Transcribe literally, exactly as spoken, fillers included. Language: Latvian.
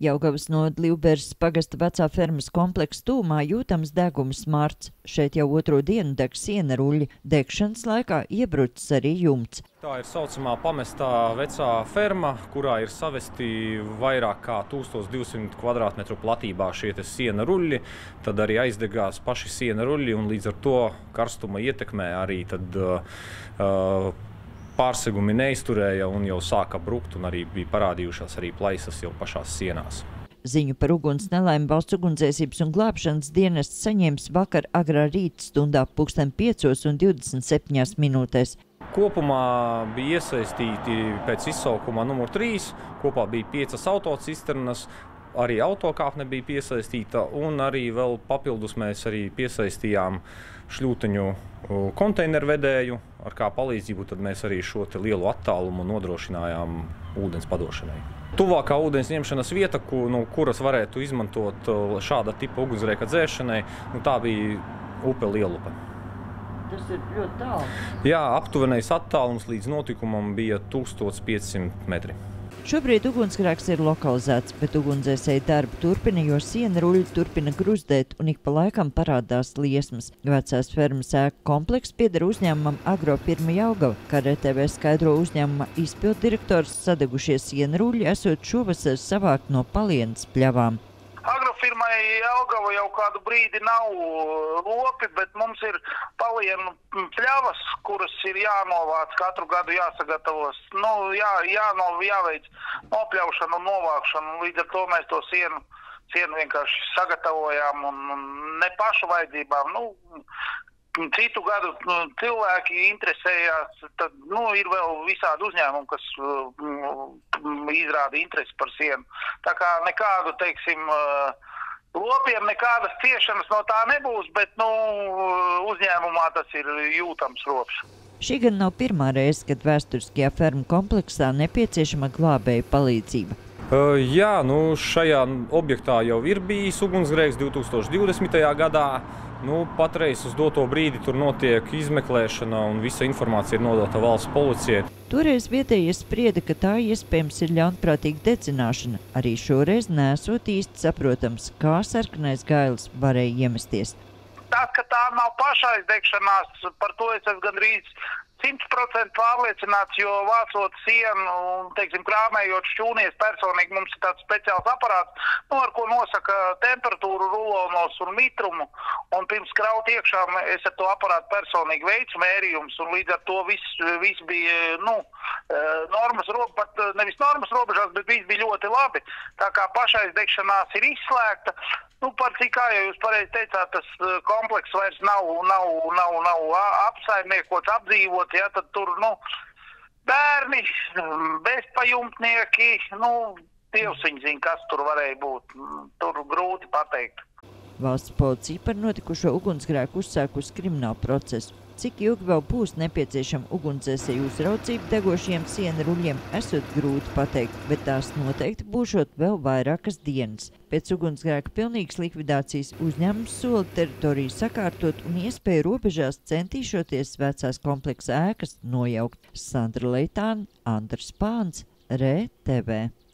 Jaugavas novada Livberzes pagasta vecā fermas kompleksa tūmā jūtams deguma smarts. Šeit jau otro dienu deg siena ruļļi. Degšanas laikā iebrucis arī jumts. Tā ir saucamā pamestā vecā ferma, kurā ir savesti vairāk kā tūkstoš divsimt kvadrātmetru platībā šie te siena ruļļi. Tad arī aizdegās paši siena ruļļi un līdz ar to karstuma ietekmē arī tad uh, pārsegumi neizturēja un jau sāka brukt un arī bija parādījušās arī plaisas jau pašās sienās. Ziņu par uguns nelaimi Valsts ugunsdzēsības un glābšanas dienests saņēmis vakar agrā rīta stundā pulksten piecos un divdesmit septiņās minūtēs. Kopumā bija iesaistīti pēc izsaukuma numur trīs, kopā bija piecas autocisternas, arī autokāpne bija piesaistīta un arī vēl papildus mēs arī piesaistījām šļūteņu konteinervedēju, ar kā palīdzību tad mēs arī šo te lielu attālumu nodrošinājām ūdens padošanai. Tuvākā ūdens ņemšanas vieta, ku, no kuras varētu izmantot šāda tipa ugunsgrēka dzēšanai, nu, tā bija upe Lielupe. Tas ir ļoti tālu. Jā, aptuvenais attālums līdz notikumam bija tūkstoš piecsimt metri. Šobrīd ugunsgrēks ir lokalizēts, bet ugunsdzēsēji darbu turpina, jo siena ruļļi turpina gruzdēt un ik pa laikam parādās liesmas. Vecās fermas ēku komplekss pieder uzņēmumam Agrofirma Jaugava, kā R T V skaidro uzņēmuma izpilddirektors, sadegušie siena ruļļi esot šovasar savākt no Palienas pļavām. Agrofirmai Jaugava jau kādu brīdi nav lopi, bet mums ir Palienu pļavas, kuras ir jānovāc, katru gadu jāsagatavos, nu, jā, jāno, jāveic nopļaušanu un novākšanu, un līdz ar to mēs to sienu, sienu vienkārši sagatavojām un, un ne pašu vajadzībām. Nu, citu gadu cilvēki interesējās, tad nu, ir vēl visādi uzņēmumi, kas uh, izrāda interesi par sienu. Tā kā nekādu, teiksim, uh, lopiem nekādas ciešanas no tā nebūs, bet nu, uzņēmumā tas ir jūtams rops. Šī gan nav pirmā reize, kad vēsturiskajā fermu kompleksā nepieciešama glābēja palīdzība. Uh, jā, nu šajā objektā jau ir bijis ugunsgrēks divtūkstoš divdesmitajā gadā. Nu, patreiz uz doto brīdi tur notiek izmeklēšana un visa informācija ir nodota valsts policijai. Toreiz vietējie sprieda, ka tā iespējams ir ļaunprātīga dedzināšana. Arī šoreiz nesot īsti saprotams, kā sarkanais gailis varēja iemesties. Tas, ka tā nav pašaizdegšanās, par to es esmu gandrīz simt procenti pārliecināts, jo vācot sienu un, teiksim, krāmējot šķūnies personīgi, mums ir tāds speciāls aparāts, nu, ar ko nosaka temperatūru rulonos un mitrumu, un pirms kraut iekšā es ar to aparātu personīgi veicu mērījumus, un līdz ar to viss, viss bija, nu, normas, pat nevis normas robežās, bet viss bija ļoti labi. Tā kā pašaizdegšanās ir izslēgta, nu, par cik, kā jau jūs pareizi teicāt, tas komplekss vairs nav, nav, nav, nav apsaimniekots, apdzīvots, ja, tad tur, nu, bērni, bezpajumtnieki, nu, Dievs viņi zina, kas tur varēja būt. Tur grūti pateikt. Valsts policija par notikušo ugunsgrēku uzsākusi kriminālu procesu. Cik ilgi vēl būs nepieciešama ugunsdzēsēju uzraudzība degošiem siena ruļļiem, esot grūti pateikt, bet tās noteikti būšot vēl vairākas dienas. Pēc ugunsgrēka pilnīgas likvidācijas uzņēmums sola teritoriju sakārtot un iespēju robežās centīšoties vecās kompleksa ēkas nojaukt. Sandra Leitāna, Andrs Pāns, R T V.